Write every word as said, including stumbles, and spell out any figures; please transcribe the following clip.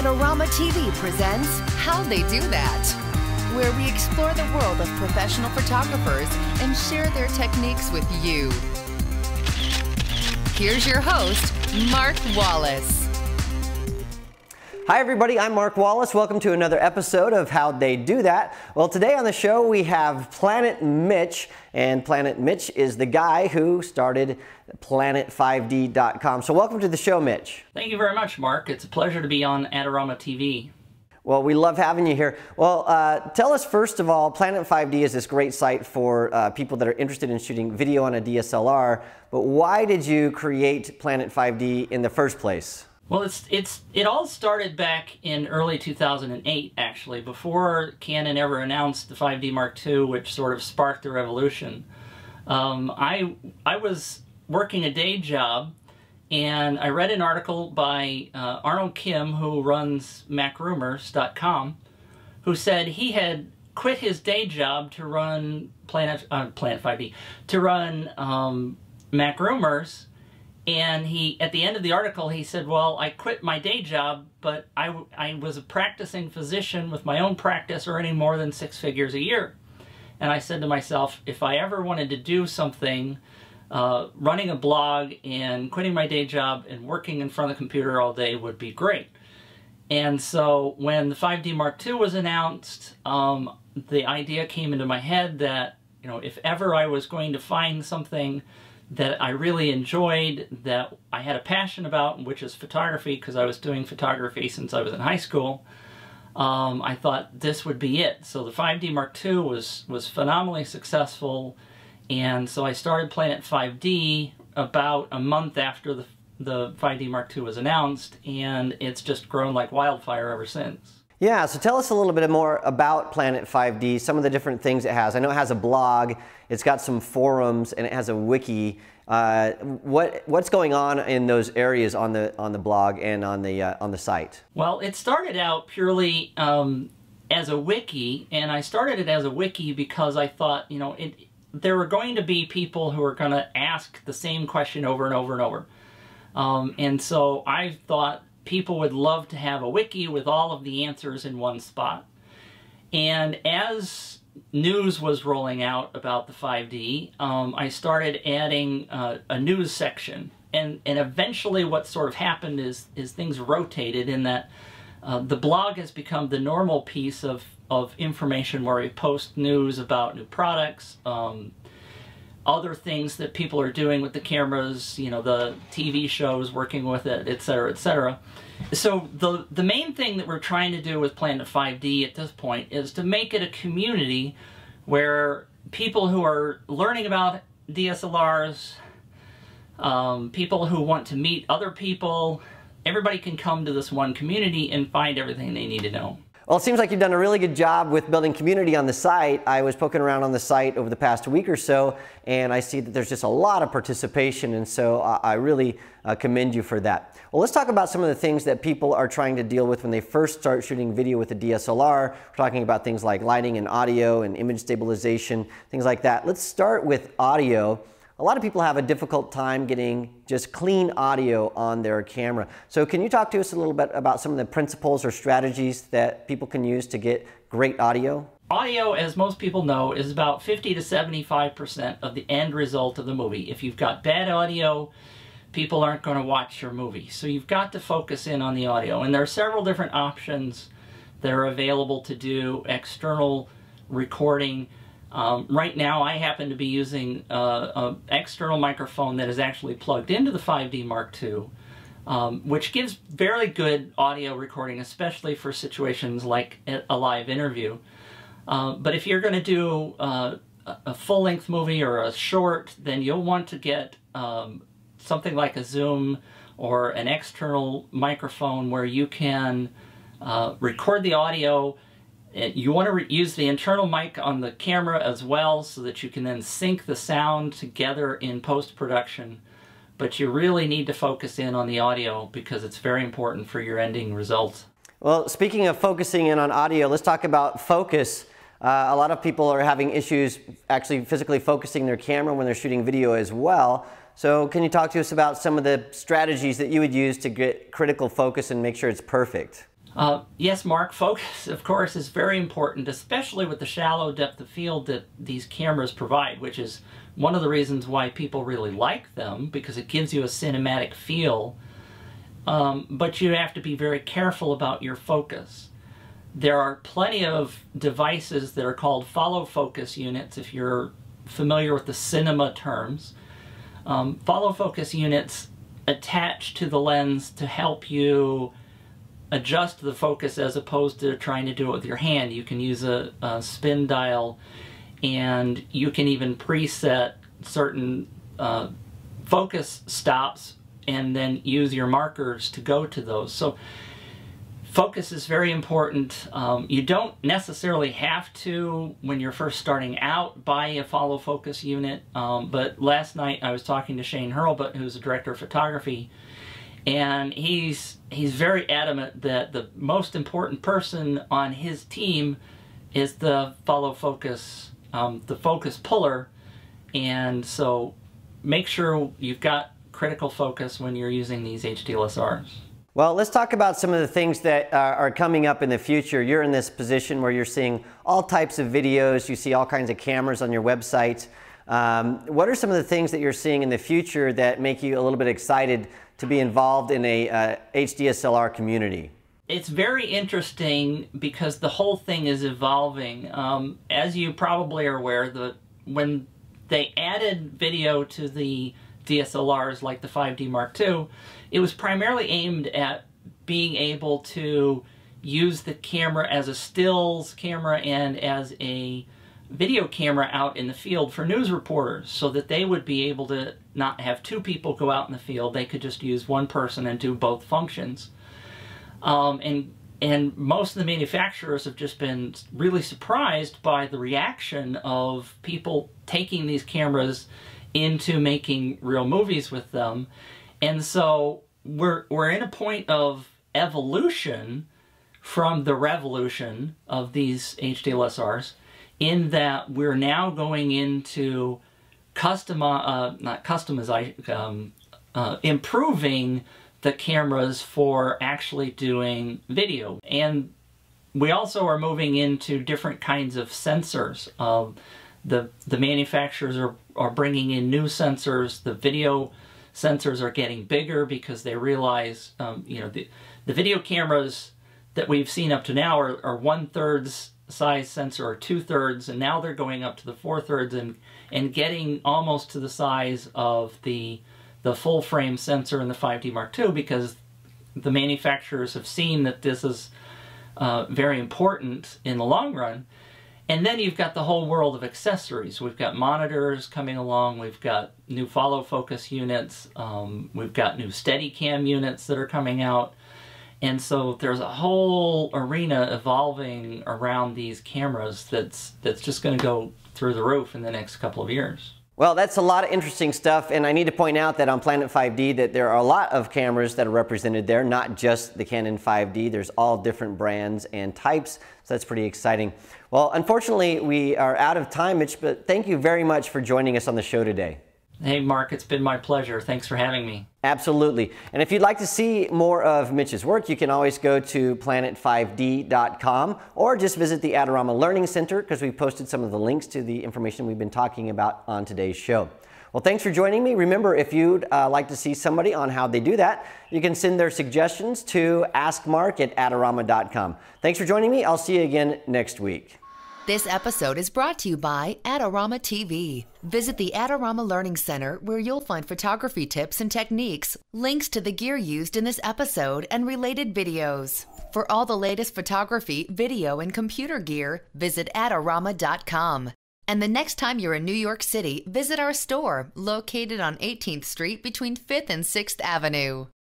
Adorama T V presents How They Do That, where we explore the world of professional photographers and share their techniques with you. Here's your host, Mark Wallace. Hi everybody, I'm Mark Wallace. Welcome to another episode of How'd They Do That? Well, today on the show we have Planet Mitch, and Planet Mitch is the guy who started Planet five D dot com. So welcome to the show, Mitch. Thank you very much, Mark. It's a pleasure to be on Adorama T V. Well, we love having you here. Well, uh, tell us first of all, Planet five D is this great site for uh, people that are interested in shooting video on a D S L R, but why did you create Planet five D in the first place? Well, it's it's it all started back in early two thousand eight, actually, before Canon ever announced the five D Mark two, which sort of sparked the revolution. Um, I I was working a day job, and I read an article by uh, Arnold Kim, who runs Mac Rumors dot com, who said he had quit his day job to run Planet uh, Planet five D, to run um, Mac Rumors. And he, at the end of the article, he said, well, I quit my day job, but I, I was a practicing physician with my own practice earning more than six figures a year. And I said to myself, if I ever wanted to do something, uh, running a blog and quitting my day job and working in front of the computer all day would be great. And so when the five D Mark two was announced, um, the idea came into my head that, you know, if ever I was going to find something that I really enjoyed, that I had a passion about, which is photography, because I was doing photography since I was in high school, um, I thought this would be it. So the five D Mark two was, was phenomenally successful, and so I started Planet five D about a month after the, the five D Mark two was announced, and it's just grown like wildfire ever since. Yeah, so tell us a little bit more about Planet five D, some of the different things it has. I know it has a blog, it's got some forums, and it has a wiki. Uh, what what's going on in those areas on the on the blog and on the uh, on the site? Well, it started out purely um, as a wiki, and I started it as a wiki because I thought, you know, it, there were going to be people who were going to ask the same question over and over and over, um, and so I thought people would love to have a wiki with all of the answers in one spot. And as news was rolling out about the five D, um, I started adding uh, a news section. And, and eventually what sort of happened is, is things rotated in that uh, the blog has become the normal piece of, of information where we post news about new products, um, other things that people are doing with the cameras, you know, the T V shows, working with it, et cetera, et cetera. So the, the main thing that we're trying to do with Planet five D at this point is to make it a community where people who are learning about D S L Rs, um, people who want to meet other people, everybody can come to this one community and find everything they need to know. Well, it seems like you've done a really good job with building community on the site. I was poking around on the site over the past week or so, and I see that there's just a lot of participation, and so I really uh, commend you for that. Well, let's talk about some of the things that people are trying to deal with when they first start shooting video with a D S L R. We're talking about things like lighting and audio and image stabilization, things like that. Let's start with audio. A lot of people have a difficult time getting just clean audio on their camera. So can you talk to us a little bit about some of the principles or strategies that people can use to get great audio? Audio, as most people know, is about fifty to seventy-five percent of the end result of the movie. If you've got bad audio, people aren't going to watch your movie. So you've got to focus in on the audio. And there are several different options that are available to do external recording. Um, right now I happen to be using uh, an external microphone that is actually plugged into the five D Mark two, um, which gives very good audio recording, especially for situations like a live interview. Uh, but if you're going to do uh, a full-length movie or a short, then you'll want to get um, something like a Zoom or an external microphone where you can uh, record the audio. You want to use the internal mic on the camera as well so that you can then sync the sound together in post-production. But you really need to focus in on the audio because it's very important for your ending results. Well, speaking of focusing in on audio, let's talk about focus. Uh, a lot of people are having issues actually physically focusing their camera when they're shooting video as well. So can you talk to us about some of the strategies that you would use to get critical focus and make sure it's perfect? Uh, yes, Mark, focus, of course, is very important, especially with the shallow depth of field that these cameras provide, which is one of the reasons why people really like them, because it gives you a cinematic feel. Um, but you have to be very careful about your focus. There are plenty of devices that are called follow focus units, if you're familiar with the cinema terms. Um, follow focus units attach to the lens to help you adjust the focus as opposed to trying to do it with your hand. You can use a, a spin dial, and you can even preset certain uh, focus stops and then use your markers to go to those. So focus is very important. Um, you don't necessarily have to, when you're first starting out, buy a follow focus unit, um, but last night I was talking to Shane Hurlbut, who's the director of photography, and he's he's very adamant that the most important person on his team is the follow focus, um, the focus puller, and so make sure you've got critical focus when you're using these H D S L Rs. Well, let's talk about some of the things that uh, are coming up in the future. You're in this position where you're seeing all types of videos, you see all kinds of cameras on your website. Um, what are some of the things that you're seeing in the future that make you a little bit excited to be involved in a uh, H D S L R community? It's very interesting because the whole thing is evolving. Um, as you probably are aware, the, when they added video to the D S L Rs like the five D Mark two, it was primarily aimed at being able to use the camera as a stills camera and as a video camera out in the field for news reporters, so that they would be able to not have two people go out in the field. They could just use one person and do both functions. Um, and and most of the manufacturers have just been really surprised by the reaction of people taking these cameras into making real movies with them. And so we're, we're in a point of evolution from the revolution of these H D S L Rs, in that we're now going into custom, uh, not customization, um, uh, improving the cameras for actually doing video. And we also are moving into different kinds of sensors. Uh, the, the manufacturers are, are bringing in new sensors. The video sensors are getting bigger because they realize, um, you know, the, the video cameras that we've seen up to now are, are one-thirds size sensor or two-thirds, and now they're going up to the four-thirds and, and getting almost to the size of the the full-frame sensor in the five D Mark two, because the manufacturers have seen that this is uh, very important in the long run. And then you've got the whole world of accessories. We've got monitors coming along, we've got new follow focus units, um, we've got new Steadicam units that are coming out. And so there's a whole arena evolving around these cameras that's, that's just going to go through the roof in the next couple of years. Well, that's a lot of interesting stuff, and I need to point out that on Planet five D that there are a lot of cameras that are represented there, not just the Canon five D. There's all different brands and types, so that's pretty exciting. Well, unfortunately, we are out of time, Mitch, but thank you very much for joining us on the show today. Hey, Mark, it's been my pleasure. Thanks for having me. Absolutely. And if you'd like to see more of Mitch's work, you can always go to planet five D dot com or just visit the Adorama Learning Center, because we've posted some of the links to the information we've been talking about on today's show. Well, thanks for joining me. Remember, if you'd uh, like to see somebody on how they do that, you can send their suggestions to ask mark at adorama dot com. Thanks for joining me. I'll see you again next week. This episode is brought to you by Adorama T V. Visit the Adorama Learning Center, where you'll find photography tips and techniques, links to the gear used in this episode, and related videos. For all the latest photography, video, and computer gear, visit adorama dot com. And the next time you're in New York City, visit our store, located on eighteenth Street between fifth and sixth Avenue.